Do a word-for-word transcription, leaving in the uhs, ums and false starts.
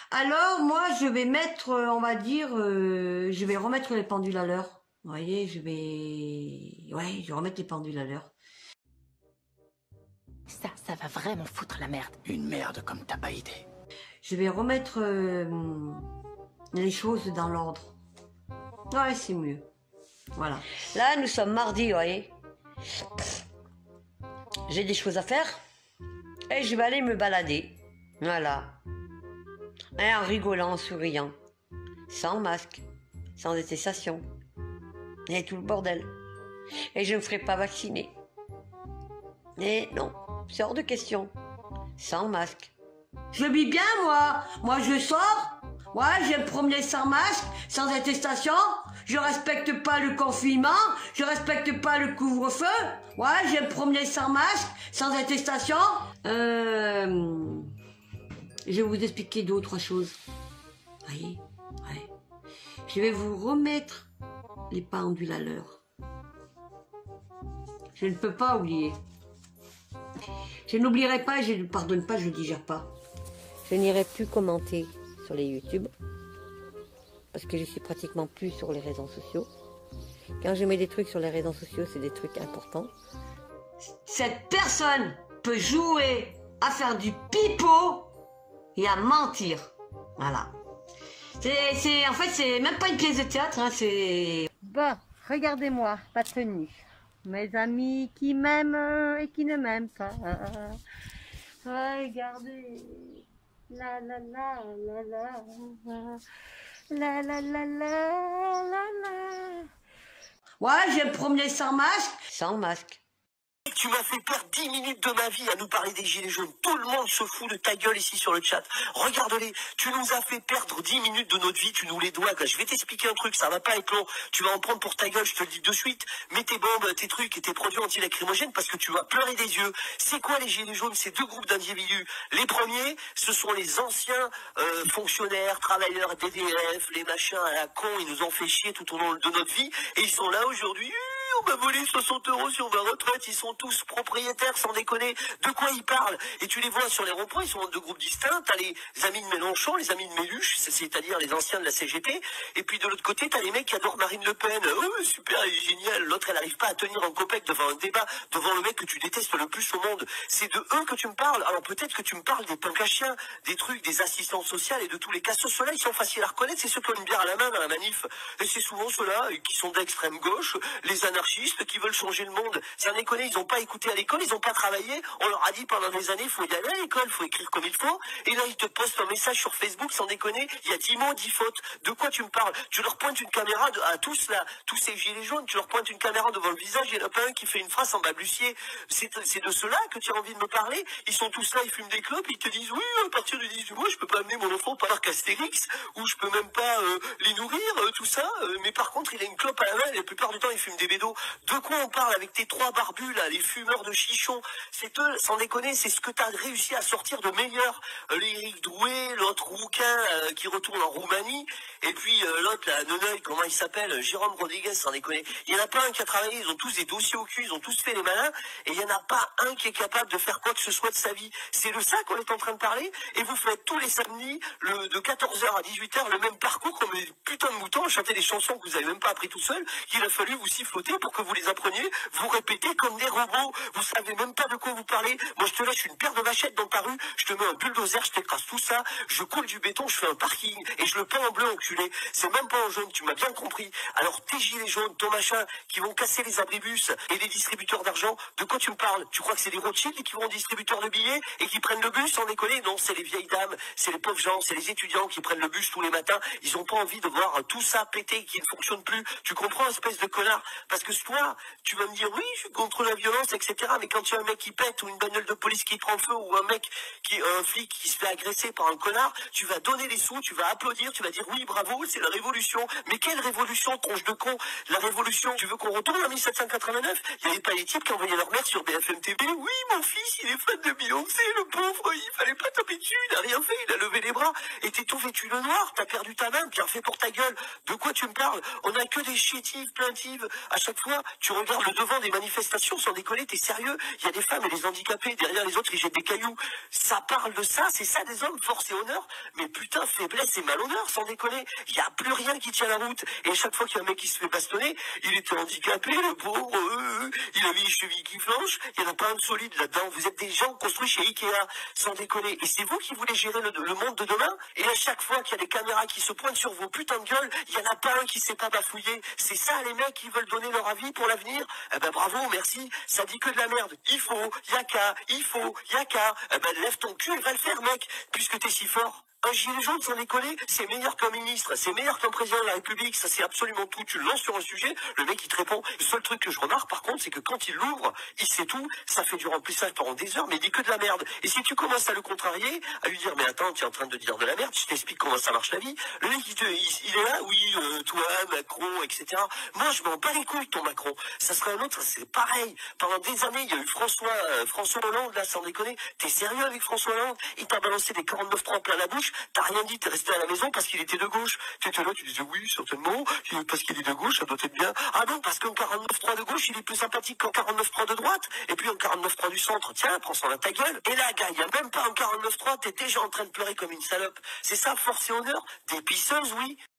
Alors, moi, je vais mettre, euh, on va dire, euh, je vais remettre les pendules à l'heure. Vous voyez, je vais... Ouais, je vais remettre les pendules à l'heure. Ça, ça va vraiment foutre la merde. Une merde comme t'as pas idée. Je vais remettre euh, les choses dans l'ordre. Ouais, c'est mieux. Voilà. Là, nous sommes mardi, vous voyez. J'ai des choses à faire. Et je vais aller me balader. Voilà. Et en rigolant, en souriant. Sans masque. Sans attestation. Et tout le bordel. Et je ne me ferai pas vacciner. Et non, c'est hors de question. Sans masque. Je vis bien, moi. Moi, je sors. Ouais, je vais me promener sans masque, sans attestation. Je respecte pas le confinement. Je respecte pas le couvre-feu. Ouais, je vais me promener sans masque, sans attestation. Euh... Je vais vous expliquer deux ou trois choses. Voyez, ouais. Je vais vous remettre les pendules à l'heure. Je ne peux pas oublier. Je n'oublierai pas, je ne pardonne pas, je ne digère pas. Je n'irai plus commenter sur les YouTube. Parce que je suis pratiquement plus sur les réseaux sociaux. Quand je mets des trucs sur les réseaux sociaux, c'est des trucs importants. Cette personne peut jouer à faire du pipeau et à mentir. Voilà. C'est, c'est, en fait, c'est même pas une pièce de théâtre, hein, c'est... Bon, regardez-moi, pas tenue. Mes amis qui m'aiment et qui ne m'aiment pas. Regardez. La la la la la. La la la la la la. Ouais, je vais me promener sans masque. Sans masque. Tu m'as fait perdre dix minutes de ma vie à nous parler des gilets jaunes. Tout le monde se fout de ta gueule ici sur le chat. Regarde-les, tu nous as fait perdre dix minutes de notre vie, tu nous les dois. Je vais t'expliquer un truc, ça va pas être long. Tu vas en prendre pour ta gueule, je te le dis de suite. Mets tes bombes, tes trucs et tes produits anti-lacrymogènes parce que tu vas pleurer des yeux. C'est quoi les gilets jaunes? C'est deux groupes d'individus. Les premiers, ce sont les anciens euh, fonctionnaires, travailleurs D D F, les machins à la con, ils nous ont fait chier tout au long de notre vie. Et ils sont là aujourd'hui. On m'a volé soixante euros sur ma retraite, ils sont tous propriétaires, sans déconner. De quoi ils parlent? Et tu les vois sur les ronds-points, ils sont en deux groupes distincts. T'as les amis de Mélenchon, les amis de Méluche, c'est-à-dire les anciens de la C G T. Et puis de l'autre côté, t'as les mecs qui adorent Marine Le Pen. Oh, super, elle est géniale. L'autre, elle arrive pas à tenir en copec devant un débat, devant le mec que tu détestes le plus au monde. C'est de eux que tu me parles. Alors peut-être que tu me parles des punks à chiens, des trucs, des assistantes sociales et de tous les cas. Ceux-là, ils sont faciles à reconnaître. C'est ceux qui ont une bière à la main dans la manif. Et c'est souvent ceux-là qui sont d'extrême gauche, les anarchistes qui veulent changer le monde. C'est un déconner, ils n'ont pas écouté à l'école, ils n'ont pas travaillé. On leur a dit pendant des années, il faut y aller à l'école, il faut écrire comme il faut. Et là, ils te postent un message sur Facebook, sans déconner, il y a dix mots, dix fautes. De quoi tu me parles? Tu leur pointes une caméra de, à tous là, tous ces gilets jaunes, tu leur pointes une caméra devant le visage, il y en a pas un qui fait une phrase en balbutier. C'est de ceux-là que tu as envie de me parler. Ils sont tous là, ils fument des clopes, ils te disent, oui, à partir du dix-huit mois, je peux pas amener mon enfant au parc Astérix, ou je peux même pas euh, les nourrir, euh, tout ça. Euh, mais par contre, il a une clope à la main, et la plupart du temps, il fume des bédos. De quoi on parle avec tes trois barbus là, les fumeurs de chichons? C'est eux, sans déconner, c'est ce que tu as réussi à sortir de meilleur. Euh, L'Éric Drouet, l'autre rouquin euh, qui retourne en Roumanie, et puis euh, l'autre là, Neneuil, comment il s'appelle, Jérôme Rodriguez, sans déconner. Il y en a pas un qui a travaillé, ils ont tous des dossiers au cul, ils ont tous fait les malins, et il y en a pas un qui est capable de faire quoi que ce soit de sa vie. C'est de ça qu'on est en train de parler, et vous faites tous les samedis, le, de quatorze heures à dix-huit heures, le même parcours comme des putains de moutons, chanter des chansons que vous avez même pas appris tout seul, qu'il a fallu vous siffloter pour que vous les appreniez, vous répétez comme des robots, vous savez même pas de quoi vous parlez. Moi je te lâche une paire de vachettes dans ta rue, je te mets un bulldozer, je t'écrase tout ça, je coule du béton, je fais un parking, et je le peins en bleu enculé. C'est même pas en jaune, tu m'as bien compris. Alors tes gilets jaunes, ton machin, qui vont casser les abribus et les distributeurs d'argent, de quoi tu me parles? Tu crois que c'est les Rothschild qui vont distributeurs de billets et qui prennent le bus sans déconner? Non, c'est les vieilles dames, c'est les pauvres gens, c'est les étudiants qui prennent le bus tous les matins, ils ont pas envie de voir tout ça péter, qui ne fonctionne plus. Tu comprends, espèce de connard? Parce que toi, tu vas me dire, oui, je suis contre la violence, et cetera. Mais quand tu as un mec qui pète, ou une bagnole de police qui prend feu, ou un mec, qui, un flic qui se fait agresser par un connard, tu vas donner les sous, tu vas applaudir, tu vas dire, oui, bravo, c'est la révolution. Mais quelle révolution, tronche de con? La révolution, tu veux qu'on retourne en mille sept cent quatre-vingt-neuf? Il n'y avait pas les types qui envoyaient leur mère sur B F M T V. Oui, mon fils, il est fan de Beyoncé, le pauvre, il fallait pas taper dessus, il a rien fait, il a levé les bras. Et t'es tout vêtu le noir, t'as perdu ta main, bien fait pour ta gueule. De quoi tu me parles? On a que des chétives, plaintives. À chaque fois, tu regardes le devant des manifestations, sans déconner, t'es sérieux? Il y a des femmes et des handicapés, derrière les autres, ils jettent des cailloux. Ça parle de ça, c'est ça des hommes, force et honneur. honneur, mais putain, faiblesse et malhonneur, sans déconner. Il n'y a plus rien qui tient la route. Et à chaque fois qu'il y a un mec qui se fait bastonner, il était handicapé, le pauvre, euh, il avait les chevilles qui flanchent, il n'y en a pas un de solide là-dedans. Vous êtes des gens construits chez Ikea, sans déconner. Et c'est vous qui voulez gérer le, le monde de demain. Et à chaque fois qu'il y a des caméras qui se pointent sur vos putains de gueules, il n'y en a pas un qui ne sait pas bafouiller. C'est ça les mecs qui veulent donner leur avis pour l'avenir. Eh ben bravo, merci. Ça dit que de la merde. Il faut, y'a qu'à, il faut, y'a qu'à. Eh ben lève ton cul et va le faire, mec, puisque t'es si fort. Un gilet jaune, sans déconner, c'est meilleur qu'un ministre, c'est meilleur qu'un président de la République, ça c'est absolument tout. Tu le lances sur un sujet, le mec il te répond. Le seul truc que je remarque par contre, c'est que quand il l'ouvre, il sait tout, ça fait du remplissage pendant des heures, mais il dit que de la merde. Et si tu commences à le contrarier, à lui dire, mais attends, tu es en train de dire de la merde, je t'explique comment ça marche la vie, le mec il, te, il, il est là, oui, euh, toi, Macron, et cetera. Moi je m'en bats les couilles ton Macron, ça serait un autre, c'est pareil. Pendant des années, il y a eu François, euh, François Hollande, là, sans déconner. T'es sérieux avec François Hollande? Il t'a balancé des quarante-neuf trois plein la bouche. T'as rien dit, t'es resté à la maison parce qu'il était de gauche. Tu étais là, tu disais oui, certainement, parce qu'il est de gauche, ça doit être bien. Ah non, parce qu'un quarante-neuf trois de gauche, il est plus sympathique qu'un quarante-neuf trois de droite, et puis un quarante-neuf trois du centre. Tiens, prends ça dans ta gueule. Et là, gars, il n'y a même pas un quarante-neuf trois, t'es déjà en train de pleurer comme une salope. C'est ça, force et honneur? Des pisseuses, oui.